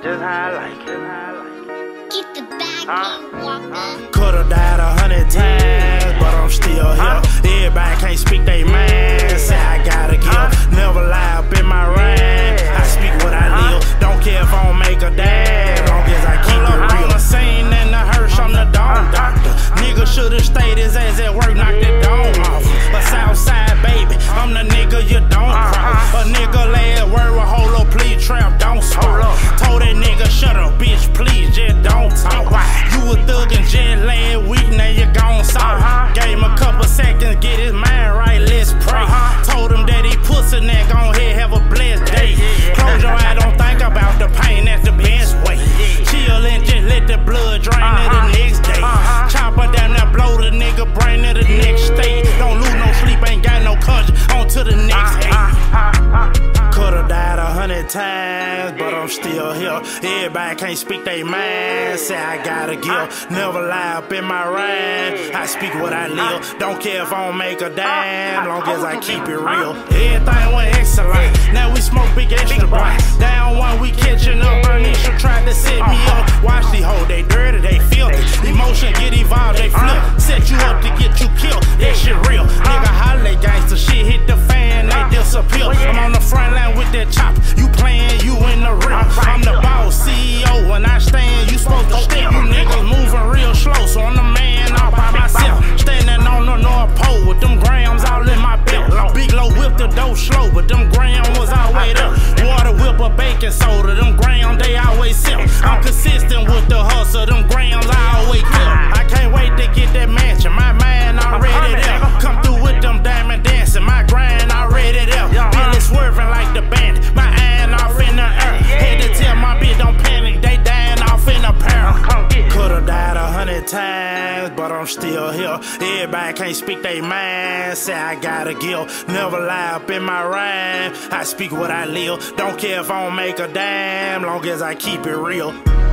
just how I like it. Get the bag, Walker. Could've died 100 times, but I'm still here. Everybody can't speak they mind, say I gotta give. Never lie up in my rhyme, I speak what I live. Don't care if I don't make a dime, long as I keep it real. On the scene and the hearse, I'm the dome doctor. Nigga should've stayed his ass at work, knocked the dome off. A Southside baby, I'm the nigga you don't cross. A nigga lay at work with holo, please trap, don't smoke. Told that nigga shut up, bitch, please just don't talk. You a thug and jet last week, now you gone soft. Gave him a couple seconds, get his mind right, let's pray. Told him that he pussy neck, gon' ahead, have a blessed day. Close your eye, don't think about the pain, that's the best way. Chill and just let the blood drain to the next day. Chopper down there, blow the nigga brain to the next state. Don't lose no sleep, ain't got no conscience, on to the next day. Could've died 100 times, but I'm still here. Everybody can't speak they mind, say I gotta give. Never lie up in my rhyme, I speak what I live. Don't care if I don't make a dime, long as I keep it real. Everything went excellent, now we smoke big extra bright. Down one, we catching up, Bernicia tried to set me up. Watch these hoes, they dirty, they filthy. Emotion get evolved, they flip. Set you up to get you killed, that shit real. Nigga holla gangster, shit hit the fan, they disappear. I'm on the front line with that chop, you playing, you in the real. I'm the boss, CEO, when I stand, you supposed to step. You niggas moving real slow, so I'm the man all by myself. Standing on the North Pole with them grams all in my belt. Big low whip the dough slow, but them grams was always up. Water whip a baking soda, them grams they always sell. I'm consistent with the hustle, them grams I always kill. I can't wait to get that mansion, my mind already there. Come through with them diamond dancing, my grind already there. Billy swerving like the bandit, my iron off in the air. Had to tell my bitch don't panic, they dying off in a pair. Could've died 100 times, but I'm still here. Everybody can't speak they mind, say I gotta give. Never lie up in my rhyme, I speak what I live. Don't care if I don't make a dime, long as I keep it real.